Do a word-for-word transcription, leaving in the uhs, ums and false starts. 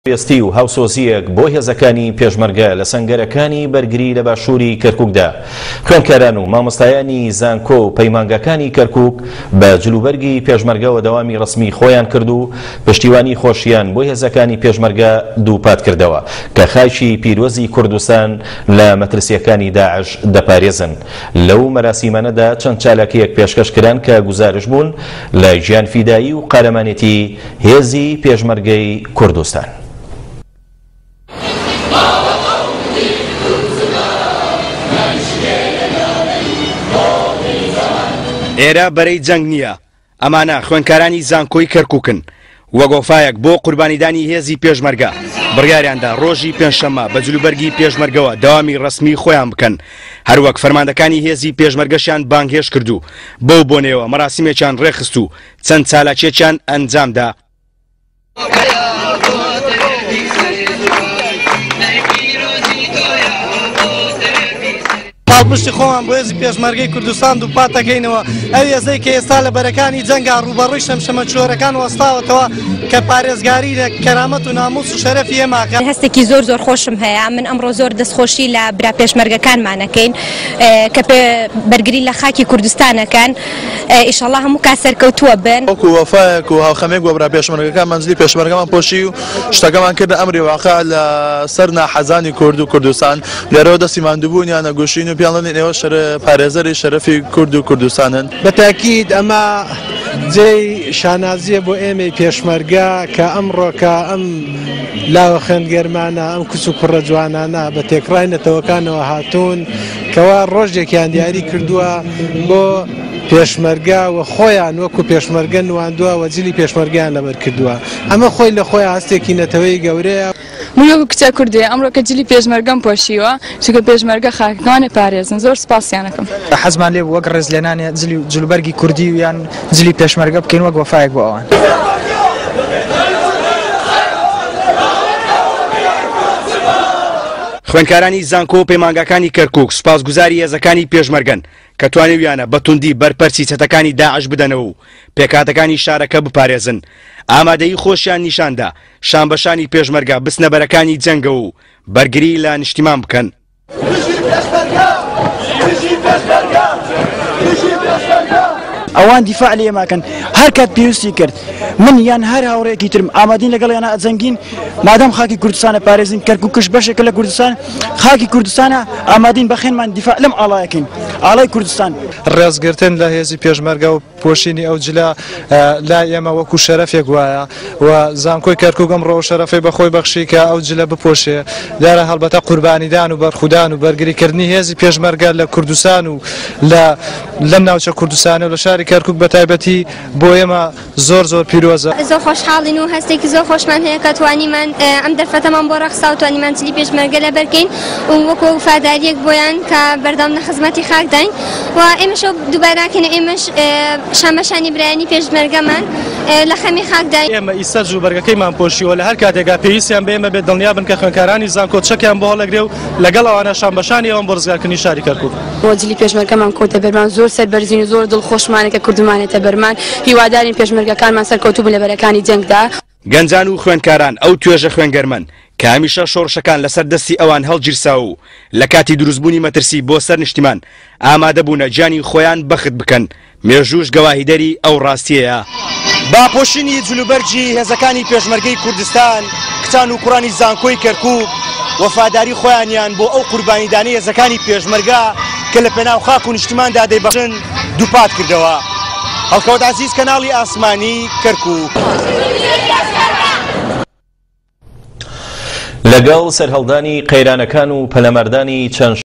پێویستی و هاوسۆزیەک بۆ هێزەکانی پێشمەرگە لە سەنگەرەکانی بەرگری لە باشووری کەرکووکدا. خوێندکاران و مامۆستایانی زانکۆ و پەیمانگەکانی کەرکووک بە جلوبەرگی پێشمەرگەوە دەوامی ڕسمی خۆیان کرد و پشتیوانی خۆشیان بۆ هێزەکانی پێشمەرگە دووپات کردەوە کە خایکی پیرۆزی کوردستان لە مەترسیەکانی داعش دەپارێزن. لەو مەراسیمانەدا چەند چالاکیەک پێشکەشکران کە گوزارش بوون لە ژیان فیدایی و قارەمانێتی هێزی پێشمەرگەی کوردستان. ئێرە بەرەی جەنگ نییە، ئەمانە خوێندکارانی زانکۆی کەرکووکن وەک وەفایەک بۆ قوربانیدانی هێزی پێشمەرگە بڕیاریاندا ڕۆژی پێنجشەممە بە جلوبەرگی پێشمەرگەوە داوامی ڕسمی خۆیان بکەن. هەروەک فەرماندەکانی هێزی پێشمەرگەشیان بانگهێش کردو بەو بۆنەوە مەراسیمێکیان ڕێخست و چەند چالاکیەکیان ئەنجامدا. پاڵپشتی خۆمان بۆ هێزی پێشمەرگەی کوردستان دووپات دەکەینەوە. ئەو هێزەی کە ئێستا لە بەرەکانی جەنگا ڕوبەڕووی شەمشەمە چۆرەکان وەستاوەتەوە کە پارێزگاری لە کەرامەت و ناموس و شەرەفی ئێماکە. هەستێکی زۆر زۆر خۆشم هەیە. من ئەمڕۆ زۆر دەستخۆشی لە برا پێشمەرگەکانمانەکەین کە بەرگری لە خاکی کوردستانەکەن. ئیشەڵڵا هەموو کا سەرکەوتووە بن. وەکو وەفایەک و هاوخەمێک بۆ برا پێشمەرگەکان منزلی پێشمەرگەمان پۆشی و شتەکەمان کردە ئەمری واقع لە سەر ناحەزانی کورد و کوردستان. لێرەوە دەستی ماندووبوونیان نەگۆشین و پیان لەڵێن ئێوە پارێزەری شەرەفی کورد و کوردستانن. بەتاکید ئەمە جێی شانازیە بۆ ئێمەی پێشمەرگە کە ئەمڕۆ کە ئەم لاوە خوێندگەرمانە ئەم کچ و کوڕە جوانانە بە تێکڕای نەتەوەکانەوە هاتوون کەوا ڕۆژێکیان دیاری کردووە بۆ پێشمەرگە و خۆیان وەکو پێشمەرگە نواندووە و جلی پێشمەرگیان لەبەر کردووە. ئەمە خۆی لە خۆی هەستێکی نەتەوەی گەورەیە. منۆ کچە کوردی ئەمڕۆ کە جلی پێشمەرگەم پۆشیوە چونکە پێشمەرگە خاکەکانی پارێزن. زۆر سپاسیانەکەم. حەزمان لێ وەک ڕێزلێنانی جلوبەرگی کوردی و یان جلی پێشمەرگە بکەین وەک وەفایەک بۆ ئەوان. خوێندکارانی زانکۆ و پەیمانگەکانی کەرکووک سوپاسگوزاری هێزەکانی پێشمەرگەن کە توانیویانە بەتوندی بەرپەرچی چەتەکانی داعش بدەنەوە و پێکاتەکانی شارەکە بپارێزن. ئامادەیی خۆشیان نیشاندا شانبەشانی پێشمەرگە بستنەبەرەکانی جەنگە و بەرگری لە نیشتیمان بکەن. ئەوان دیفاع لە ئێماکەن هەر کات پێویستی کرد من یان هەر هاوڕێکی ترم ئامادەین لەگەڵ یانە ئەجەنگین مادام خاکی کوردستانە پارێزین. کەرکووکش بەشێکە لە کوردستان خاکی کوردستانە ئامادەین بەخێنمان دیفاع لەم ئاڵایەکەین ئاڵای کوردستان. ڕێزگرتن لە هێزی پێشمەرگە و پۆشینی ئەو جلا لای ئێمە وەکو شەرەفێک وایە و زانکۆی کەرکووک ئەمڕۆ شەرەفەی بەخۆی بەخشی کە ئەو جلە بپۆشێ. دیارە هەڵبەتە قوربانیدان و بەرخودان و بەرگریکردنی هێزی پێشمەرگە لە کوردستان و لە لەم ناوچە کوردستانە و لە شاری کەرکووک بەتایبەتی بۆ ئێمە زۆر زۆر پیرۆزە. زۆر خۆشحاڵین و هەستێکی زۆر خۆشمان هەیە کە توانیمان ئەم دەرفەتەمان بۆ ڕەخسا و توانیمان جلی پێشمەرگە لەبەرکەین و وەکو وفاداریەک بۆیان کە بەردەوام لە خزمەتی خاک داین و ئێمەش دووبارەکەین ئێمەش شامەشانی برایانی پێشمەرگەمان لە خەمی خاک داین. ئێمە ئیستا جلوبەرگەکەیمان پۆشیوە لە هەر کاتێکا پێویستیان بە ئێمە بێت دڵنیا بن کە خوێندکارانی زانکۆ چەکیان بۆ هەڵەگرێ و لەگەڵ ئەوانە شامبەشانی ئەوان بۆ ڕزگارکردنی شاری کەرکووک. بۆ جلی پێشمەرگەمان کۆتە بەرمان زۆر سەربەرزین و زۆر دڵخۆشمانێکە کوردمانێتە بەرمان. هیوادارین پێشمەرگەکانمان سەرکەوتوو بن لە بەرەکانی جەنگدا. گەنجان و خوێندکاران ئەو توێژە خوێنگەرمن کە هەمیشە شۆڕشەکان لەسەر دەستی ئەوان هەڵگیرسا و لە کاتی دروستبوونی مەترسی بۆ سەر نیشتیمان ئامادە بوونە گیانی خۆیان بەخت بکەن. مێژوش گەواهیدەری ئەو ڕاستیەیە. با پۆشینی جلوبەرجی هێزەکانی پێشمەرگەی کوردستان کچان و کوڕانی زانکۆی کەرکووک وەفاداری خۆیانیان بۆ ئەو قوربانیدانی هێزەکانی پێشمەرگە کە لە پێناو خاک و نیشتیماندا دەیبەخشن دووپات کردەوە. هەڵکەوت عەزیز کەناڵی ئاسمانی کەرکووک. لەگەڵ سەرهەڵدانی قەیرانەکان و پەلەمەردانی چەند